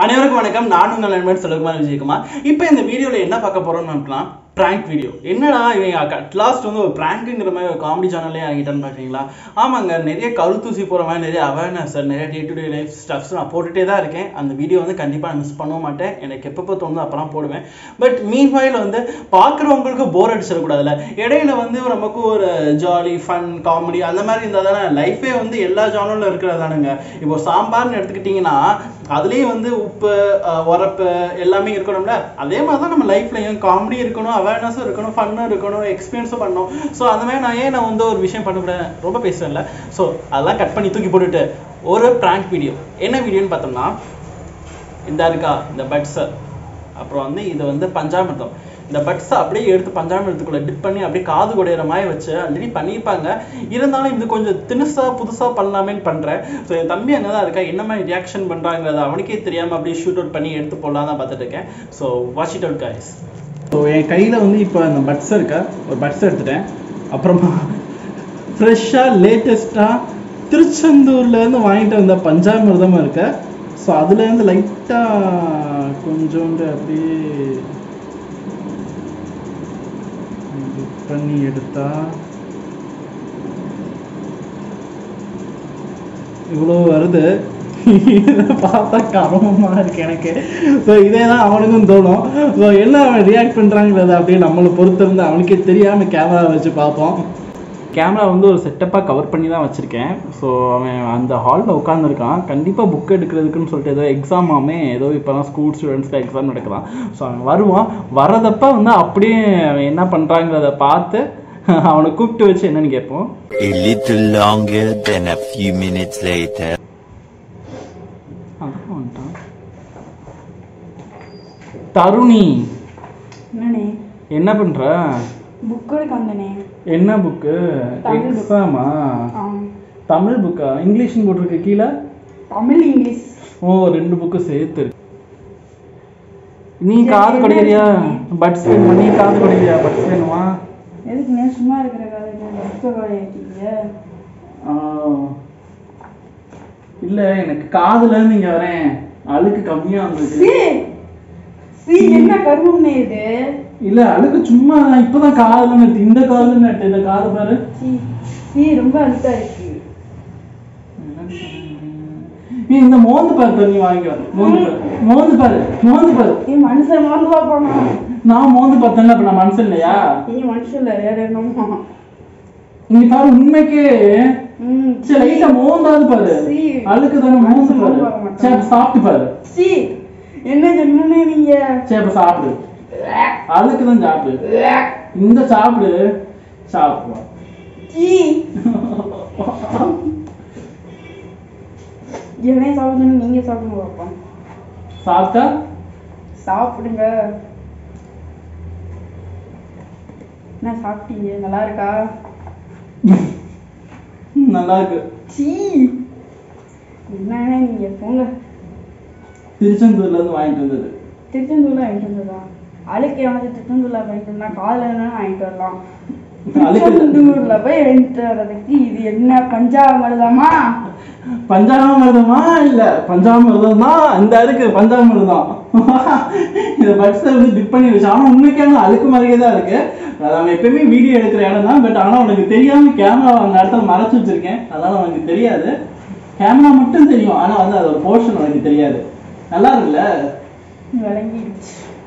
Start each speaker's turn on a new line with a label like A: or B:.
A: அனைவருக்கும் வணக்கம். நான் உங்கள் நண்பன் செல்வகுமார் விஜயகுமார். இப்போ இந்த வீடியோவில் என்ன பார்க்க போகிறோம்னு பிராங்க் வீடியோ. என்னடா இவங்க அட் லாஸ்ட் வந்து ஒரு பிராங்க்குங்கிற மாதிரி ஒரு காமெடி சேனல்லே ஆகிட்டான்னு பார்க்குறீங்களா? ஆமாங்க, நிறைய கருத்தூசி போகிற மாதிரி நிறைய அவேர்னஸ், நிறைய day to day life stuffs நான் போட்டுகிட்டே தான் இருக்கேன். அந்த வீடியோ வந்து கண்டிப்பாக மிஸ் பண்ண மாட்டேன். எனக்கு எப்பப்போ தோணுதோ அப்போலாம் போடுவேன். பட் மீன்வைல் வந்து பார்க்குறவங்களுக்கு போர் அடிச்சிடக்கூடாதுல்ல. இடையில வந்து நமக்கு ஒரு ஜாலி ஃபன் காமெடி அந்த மாதிரி இருந்தால் தானே லைஃபே வந்து எல்லா ஜானரில் இருக்கிறதானுங்க. இப்போ சாம்பார்னு எடுத்துக்கிட்டிங்கன்னா அதுலேயும் வந்து உப்பு உரப்பு எல்லாமே இருக்கணும்ல. அதே மாதிரி தான் நம்ம லைஃப்லையும் காமெடி இருக்கணும், அவேர்னஸும் இருக்கணும், ஃபன்னும் இருக்கணும், எக்ஸ்பீரியன்ஸும் பண்ணணும். ஸோ அந்த மாதிரி நான் வந்து ஒரு விஷயம் பண்ணக்கூடாது, ரொம்ப பேசுகிறேன்ல. ஸோ அதெல்லாம் கட் பண்ணி தூக்கி போட்டுட்டு ஒரு ப்ராங்க் வீடியோ. என்ன வீடியோன்னு பார்த்தோம்னா, இந்த இருக்கா இந்த பட்ஸை, அப்புறம் வந்து இது வந்து பஞ்சாமிர்தம். இந்த பட்ஸை அப்படியே எடுத்து பஞ்சாமிர்தத்துக்குள்ளே டிப் பண்ணி அப்படியே காது குடையிற மாதிரி வச்சு ஆல்ரெடி பண்ணியிருப்பாங்க. இருந்தாலும் இது கொஞ்சம் புதுசாக பண்ணலாமேன்னு பண்ணுறேன். ஸோ என் தம்பி அங்கே தான் இருக்கா, என்ன மாதிரி ரியாக்ஷன் பண்ணுறாங்கிறத அவனுக்கே தெரியாமல் அப்படியே ஷூட் அவுட் பண்ணி எடுத்து போடலாம் தான் பார்த்துட்டு இருக்கேன். So watch it out guys. ஸோ என் கையில் வந்து இப்போ அந்த பட்ஸ் இருக்கா, ஒரு பட்ஸ் எடுத்துட்டேன். அப்புறமா ஃப்ரெஷ்ஷாக லேட்டஸ்ட்டாக திருச்செந்தூர்லேருந்து வாங்கிட்டு வந்த பஞ்சாமிர்தமும் இருக்கு. ஸோ அதுலேருந்து லைட்டாக கொஞ்சோண்டு அப்படியே பண்ணி எடுத்தா இவ்வளோ வருது. இதை பார்த்தா கர்மமாக இருக்கு எனக்கு. ஸோ இதே தான் அவனுக்கும் தோணும். ஸோ என்ன அவன் ரியாக்ட் பண்ணுறாங்கிறத அப்படியே நம்மளை பொறுத்து இருந்து அவனுக்கே தெரியாமல் கேமரா வச்சு பார்ப்போம். கேமரா வந்து ஒரு செட்டப்பாக கவர் பண்ணி தான் வச்சுருக்கேன். ஸோ அவன் அந்த ஹாலில் உட்காந்துருக்கான். கண்டிப்பாக புக் எடுக்கிறதுக்குன்னு சொல்லிட்டு ஏதோ எக்ஸாமாமே ஏதோ இப்போ தான் ஸ்கூல் ஸ்டூடெண்ட்ஸ்க்கு எக்ஸாம் நடக்கலாம். ஸோ அவன் வருவான். வரதப்ப வந்து அப்படியே அவன் என்ன பண்ணுறாங்கிறத பார்த்து அவனை கூப்பிட்டு வச்சு என்னன்னு கேட்போம்.
B: A little longer than a few minutes later.
A: தருணி, என்ன பண்ற?
C: புக் எடுக்க வந்தனே.
A: என்ன புக்கு? எக்ஸாமா? தமிழ் புக்கா? இங்கிலீஷ்னு போட்டிருக்கு கீழே.
C: தமிழ் இங்கிலீஷ். ஓ,
A: 2 புக்கு சேர்த்து. நீ காது குடைக்கிறியா? பட்ஸ் வேணுமா? நீ காது குடைக்கிறியா? பட்ஸ் வேணுமா?
C: எதுக்கு நீ சும்மா இருக்கிற
A: இல்ல, எனக்கு காதுல இருந்து இங்க வரேன், அழுக்கு கம்மியா வந்துருக்கு.
C: என்ன கருமம்னே இது?
A: இல்ல, அழுக்கு சும்மா இப்பதான் காதுல நட்டு, இந்த காதுல நட்டு, இந்த காது பாரு.
C: ரொம்ப அழுக்கா இருக்கு.
A: இந்த மோந்து பாரு தண்ணி வாங்கி மோந்து பாரு.
C: நீ மனுஷன் மோந்து பாப்பா.
A: நான் மோந்து பார்த்தேன்ல, அப்ப நான் மனுஷன் இல்லையா?
C: நீ மனுஷன் இல்ல, வேற என்னமோ.
A: நீ பாரு, உண்மைக்கே சரி லைட்டா மோந்தாது பாரு, அழுக்கு தானே. மோந்து பாரு. சரி சாப்பிட்டு பாரு.
C: என்ன சொன்னே நீங்க?
A: சரி அப்ப சாப்பிடு. அழுக்கு தான் சாப்பிடு. இந்த சாப்பிடு. சாப்பிடுவா.
C: என்ன சாப்பிடணும்? நீங்க சாப்பிடுங்க பாப்பா.
A: சாப்பிட்டா
C: சாப்பிடுங்க. என்ன சாப்பிட்டீங்க? நல்லா இருக்கா?
A: நல்லா இருக்கு.
C: என்ன நீங்க போங்க.
A: திருச்செந்தூர்ல இருந்து வாங்கிட்டு வந்தது.
C: திருச்செந்தூர்ல வாங்கிட்டு வந்ததா? அழுக்கு எவனாச்சும் திருச்செந்தூர்ல வாங்கிட்டு வந்தா காதுல என்ன வாங்கிட்டு வரலாம். திருச்செந்தூர்ல போய் வாங்கிட்டு வர்றதுக்கு இது என்ன பஞ்சாமிர்தமா?
A: பஞ்சாமிர்தமா? இல்ல பஞ்சாமிர்தம் தான். அந்த இருக்கு பஞ்சாமிர்தம். இந்த பட்ஸை வந்து டிப் பண்ணி வச்சு. ஆனா உண்மைக்கான அழுக்கு மாதிரியே தான் இருக்கு. நம்ம எப்பயுமே வீடியோ எடுக்கிற இடம் தான். பட் ஆனா உனக்கு தெரியாம கேமரா அந்த இடத்துல மறைச்சு வச்சிருக்கேன். அதனால உனக்கு தெரியாது. கேமரா மட்டும் தெரியும், ஆனா வந்து அது ஒரு போர்ஷன் உனக்கு தெரியாது. நல்லா இருக்குல்ல?
C: விளங்கிடுச்சு.